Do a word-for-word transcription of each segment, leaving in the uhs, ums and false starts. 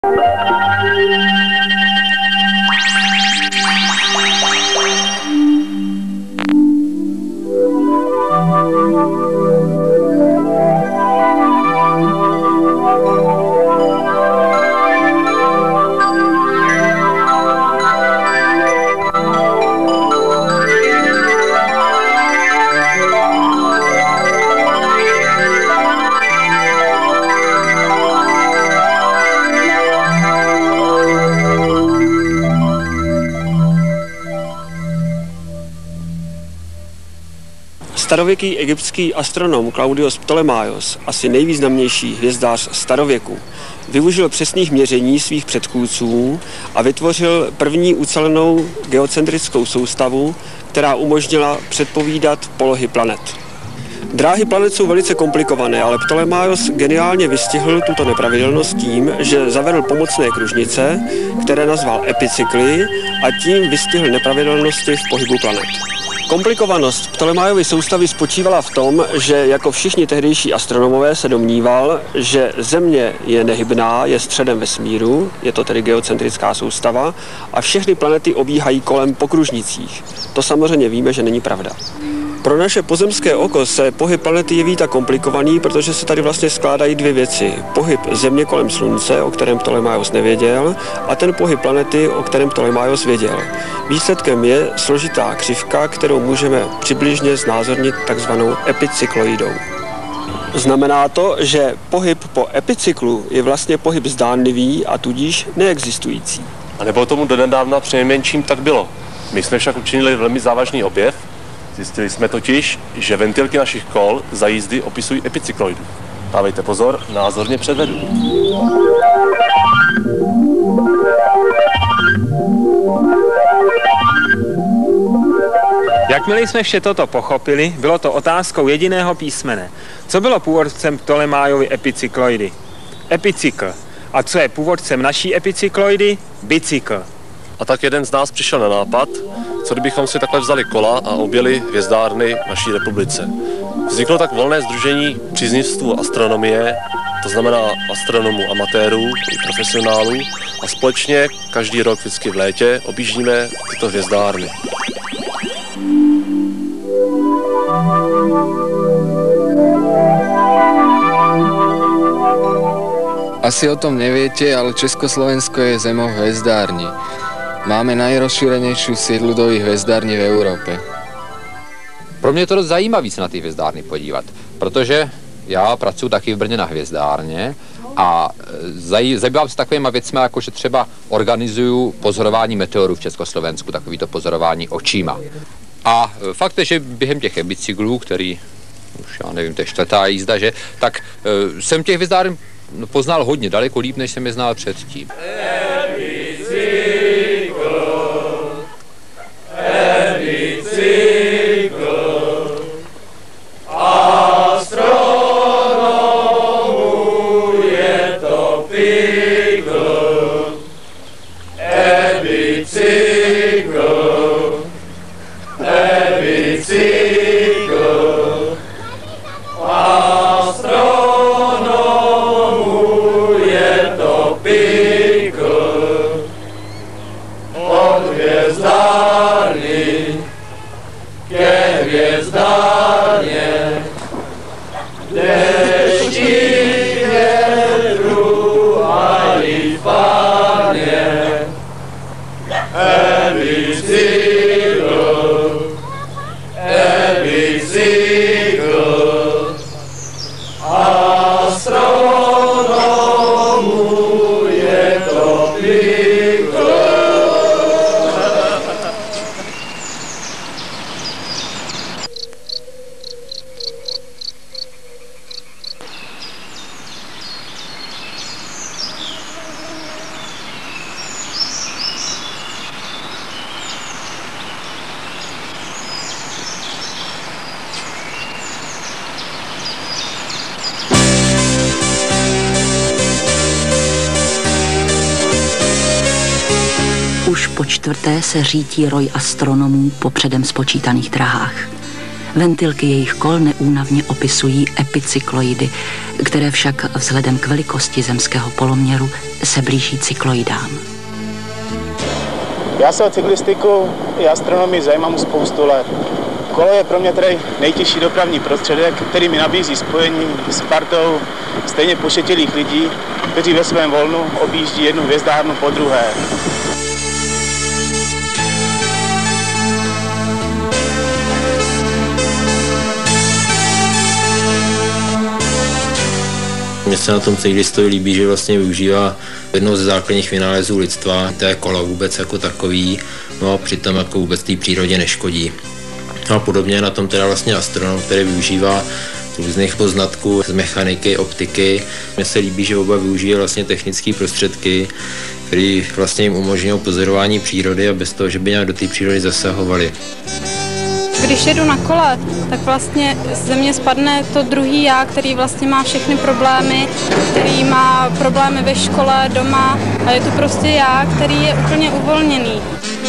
Starověký egyptský astronom Claudius Ptolemaios, asi nejvýznamnější hvězdář starověku, využil přesných měření svých předchůdců a vytvořil první ucelenou geocentrickou soustavu, která umožnila předpovídat polohy planet. Dráhy planet jsou velice komplikované, ale Ptolemaios geniálně vystihl tuto nepravidelnost tím, že zavedl pomocné kružnice, které nazval epicykly, a tím vystihl nepravidelnosti v pohybu planet. Komplikovanost Ptolemaiovy soustavy spočívala v tom, že jako všichni tehdejší astronomové se domníval, že Země je nehybná, je středem vesmíru, je to tedy geocentrická soustava, a všechny planety obíhají kolem po kružnicích. To samozřejmě víme, že není pravda. Pro naše pozemské oko se pohyb planety jeví tak komplikovaný, protože se tady vlastně skládají dvě věci. Pohyb Země kolem Slunce, o kterém Ptolemaios nevěděl, a ten pohyb planety, o kterém Ptolemaios věděl. Výsledkem je složitá křivka, kterou můžeme přibližně znázornit takzvanou epicykloidou. Znamená to, že pohyb po epicyklu je vlastně pohyb zdánlivý a tudíž neexistující. A nebo tomu donedávna přinejmenším tak bylo. My jsme však učinili velmi závažný objev. Zjistili jsme totiž, že ventilky našich kol za jízdy opisují epicykloidu. Dávejte pozor, názorně předvedu. Jakmile jsme vše toto pochopili, bylo to otázkou jediného písmene. Co bylo původcem Ptolemaiovy epicykloidy? Epicykl. A co je původcem naší epicykloidy? Bicykl. A tak jeden z nás přišel na nápad, co kdybychom si takhle vzali kola a objeli hvězdárny naší republice. Vzniklo tak volné sdružení příznivců astronomie, to znamená astronomů, amatérů i profesionálů, a společně každý rok vždycky v létě objíždíme tyto hvězdárny. Asi o tom neviete, ale Československo je zemou hvězdární. Máme nejrozšířenější sídludový hvězdárny v Evropě. Pro mě je to dost zajímavé se na ty hvězdárny podívat, protože já pracuji taky v Brně na hvězdárně a zaj, zabývám se takovýma věcmi, jako že třeba organizuju pozorování meteorů v Československu, takovýto pozorování očíma. A fakt je, že během těch epicyklů, který už já nevím, to je čtvrtá jízda, že, tak uh, jsem těch hvězdáren poznal hodně, daleko líp, než jsem je znal předtím. Už po čtvrté se řítí roj astronomů po předem spočítaných drahách. Ventilky jejich kol neúnavně opisují epicykloidy, které však vzhledem k velikosti zemského poloměru se blíží cykloidám. Já se o cyklistiku i astronomii zajímám spoustu let. Kolo je pro mě tedy nejtěžší dopravní prostředek, který mi nabízí spojení s partou stejně pošetilých lidí, kteří ve svém volnu objíždí jednu hvězdárnu po druhé. Mně se na tom cyklistovi líbí, že vlastně využívá jednou ze základních vynálezů lidstva, to je kolo vůbec jako takový, no a přitom jako vůbec té přírodě neškodí. No a podobně na tom teda vlastně astronom, který využívá různých poznatků z mechaniky, optiky. Mně se líbí, že oba využívají vlastně technické prostředky, které vlastně jim umožňují pozorování přírody a bez toho, že by nějak do té přírody zasahovali. Když jedu na kole, tak vlastně ze mě spadne to druhý já, který vlastně má všechny problémy, který má problémy ve škole, doma a je to prostě já, který je úplně uvolněný.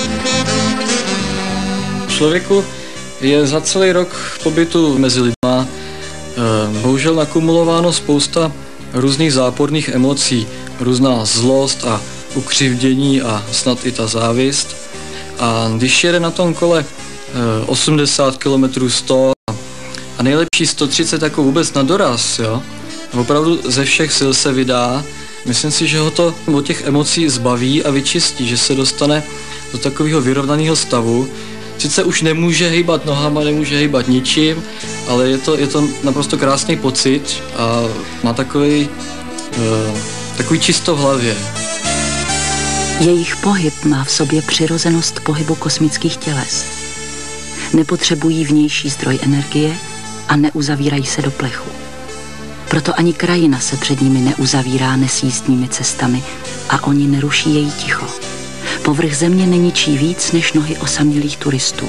Člověku je za celý rok pobytu mezi lidma bohužel nakumulováno spousta různých záporných emocí, různá zlost a ukřivdění a snad i ta závist. A když jede na tom kole osmdesát kilometrů, sto a nejlepší sto třicet jako vůbec na doraz, jo, opravdu ze všech sil se vydá, myslím si, že ho to od těch emocí zbaví a vyčistí, že se dostane do takového vyrovnaného stavu. Sice už nemůže hýbat nohama, nemůže hýbat ničím, ale je to, je to naprosto krásný pocit a má takový, uh, takový čisto v hlavě. Jejich pohyb má v sobě přirozenost pohybu kosmických těles. Nepotřebují vnější zdroj energie a neuzavírají se do plechu. Proto ani krajina se před nimi neuzavírá nesjízdnými cestami a oni neruší její ticho. Povrch země neničí víc než nohy osamělých turistů.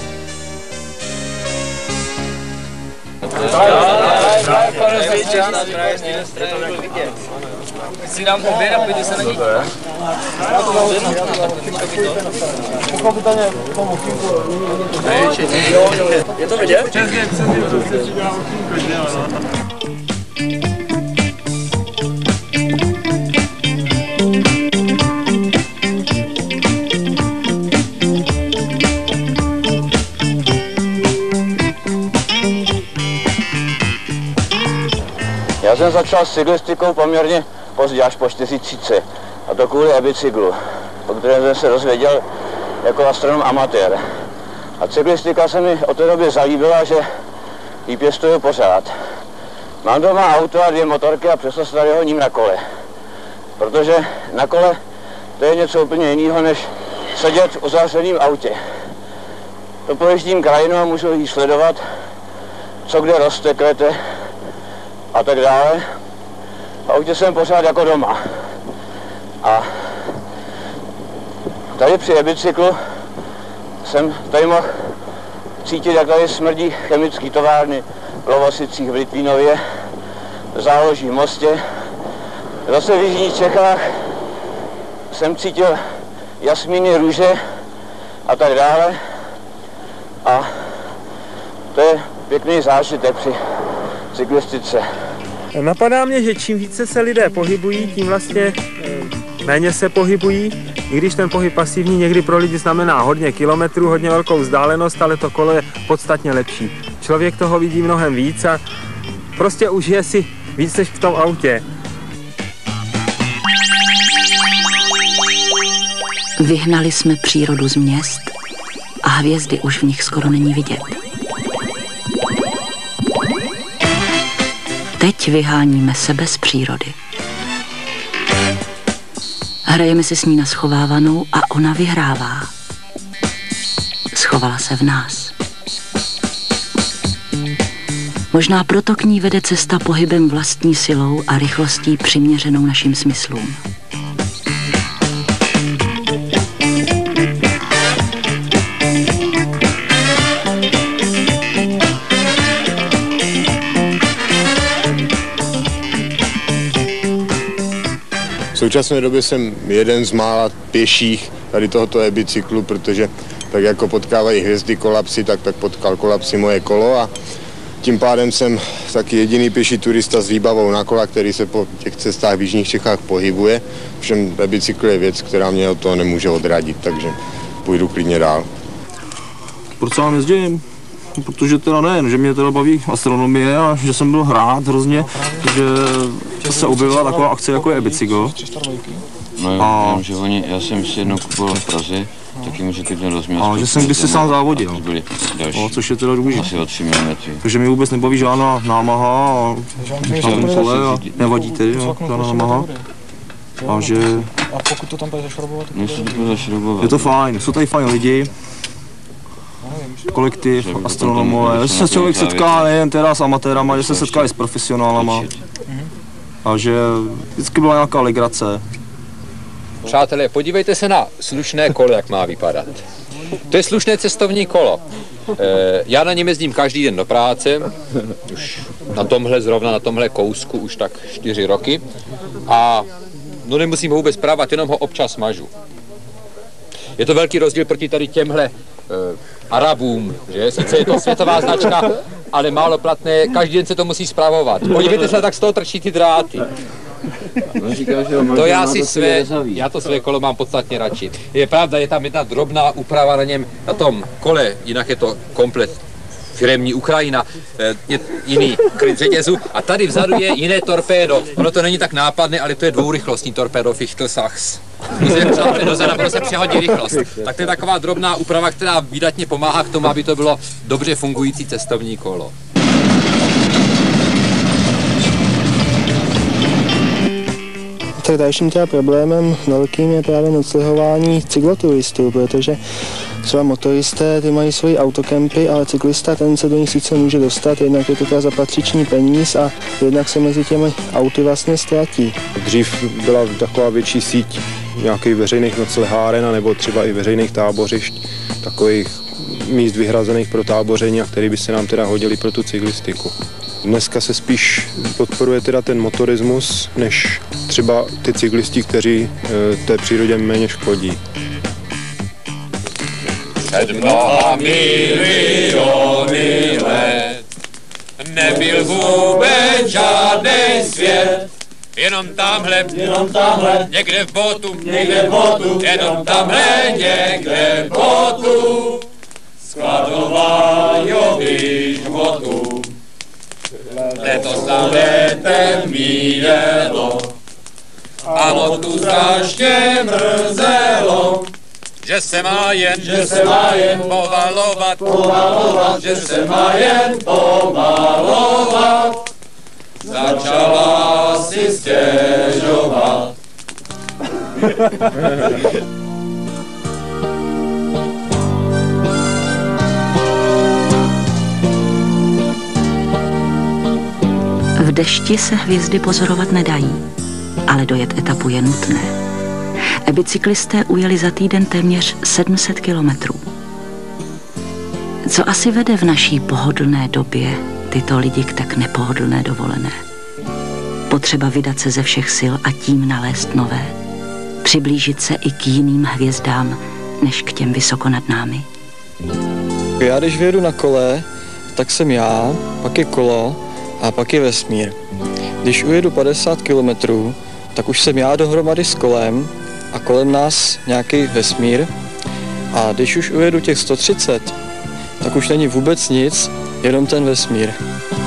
Si dám oběd a pojďte se na ní. Je to vidět? Já jsem začal s cyklistikou poměrně pozdě, až po čtyřicítce, a to kvůli ebicyklu, o kterém jsem se dozvěděl jako astronom amatér. A cyklistika se mi od té doby zalíbila, že ji pěstuju pořád. Mám doma auto a dvě motorky a přesto se tady honím na kole. Protože na kole to je něco úplně jiného, než sedět v uzavřeném autě. To projíždím krajinu a můžu ji sledovat, co kde roste, kvete a tak dále. V autě jsem pořád jako doma. A tady při ebicyklu jsem tady mohl cítit, jak tady smrdí chemické továrny v Lovosicích v Litvínově, v záloží v Mostě. Zase v jižních Čechách jsem cítil jasmíny, růže a tak dále. A to je pěkný zážitek při cyklistice. Napadá mě, že čím více se lidé pohybují, tím vlastně méně se pohybují. I když ten pohyb pasivní někdy pro lidi znamená hodně kilometrů, hodně velkou vzdálenost, ale to kolo je podstatně lepší. Člověk toho vidí mnohem víc a prostě užije si víc než v tom autě. Vyhnali jsme přírodu z měst a hvězdy už v nich skoro není vidět. Teď vyháníme sebe z přírody. Hrajeme si s ní na schovávanou a ona vyhrává. Schovala se v nás. Možná proto k ní vede cesta pohybem vlastní silou a rychlostí přiměřenou našim smyslům. V současné době jsem jeden z mála pěších tady tohoto ebicyklu, protože Tak jako potkávají hvězdy kolapsy, tak, tak potkal kolapsy moje kolo a tím pádem jsem taky jediný pěší turista s výbavou na kola, který se po těch cestách v jižních Čechách pohybuje. Všem bicykl je věc, která mě od toho nemůže odradit, takže půjdu klidně dál. Proč vám jezdím? Protože teda nejen, že mě teda baví astronomie a že jsem byl hrát hrozně, že se objevila taková akce jako je e-bicykl. No jo, a... jenom, že oni, já jsem si jednou kupoval v Praze, taky může klidně rozměr. A že jsem kdysi sám závodil, no, což je teda důležité. Asi o tři milimetry. Takže mi vůbec nebaví žádná námaha a žádný kole a nevadí tedy, no, žádná námaha. A že... A pokud to tam bude zašroubovat? Nechci to zašroubovat. Je to fajn, jsou tady fajn lidi. Kolektiv, astronomové, že se člověk setká nejen teda s amatérama, že se setká i s profesionálama. A že vždycky byla nějaká legrace. Přátelé, podívejte se na slušné kolo, jak má vypadat. To je slušné cestovní kolo. E, já na něm jezdím každý den do práce, už na tomhle zrovna, na tomhle kousku už tak čtyři roky. A no nemusím ho vůbec právat, jenom ho občas mažu. Je to velký rozdíl proti tady těmhle e, Arabům, že? Sice je to světová značka, ale málo platné, každý den se to musí spravovat. Podívejte se, tak z toho trčí ty dráty. To já si své, já to své kolo mám podstatně radši. Je pravda, je tam jedna drobná úprava na něm, na tom kole, jinak je to komplet firemní Ukrajina, je jiný kryt řetězu a tady vzadu je jiné torpédo. Ono to není tak nápadné, ale to je dvourychlostní torpédo Fichtelsachs. Musím přát do zena, se přehodí rychlost. Tak to je taková drobná úprava, která výdatně pomáhá k tomu, aby to bylo dobře fungující cestovní kolo. Tak dalším teda problémem velkým je právě noclehování cykloturistů, protože třeba motoristé, ty mají svoji autokempy, ale cyklista ten se do nich sice může dostat, jednak je to teda za patřičný peníz a jednak se mezi těmi auty vlastně ztratí. Dřív byla taková větší síť nějakých veřejných nocleháren nebo třeba i veřejných tábořišť, takových míst vyhrazených pro táboření, a které by se nám teda hodily pro tu cyklistiku. Dneska se spíš podporuje teda ten motorismus, než třeba ty cyklisti, kteří e, té přírodě méně škodí. Před mnoha miliony let nebyl vůbec žádný svět. Jenom tamhle, jenom tamhle, někde v botu, někde v botu, jenom tamhle, někde v botu, skladování životu. Letos tam letem míjelo a motu strašně mrzelo, že se má jen, že se má jen povalovat, povalovat, že se má jen pomalovat. Začala si stěžovat. V dešti se hvězdy pozorovat nedají, ale dojet etapu je nutné. E-bicyklisté ujeli za týden téměř sedm set kilometrů. Co asi vede v naší pohodlné době tyto lidi k tak nepohodlné dovolené? Potřeba vydat se ze všech sil a tím nalézt nové. Přiblížit se i k jiným hvězdám, než k těm vysoko nad námi. Já když vyjedu na kole, tak jsem já, pak je kolo a pak je vesmír. Když ujedu padesát kilometrů, tak už jsem já dohromady s kolem a kolem nás nějaký vesmír. A když už ujedu těch sto třicet, tak už není vůbec nic, jenom ten vesmír.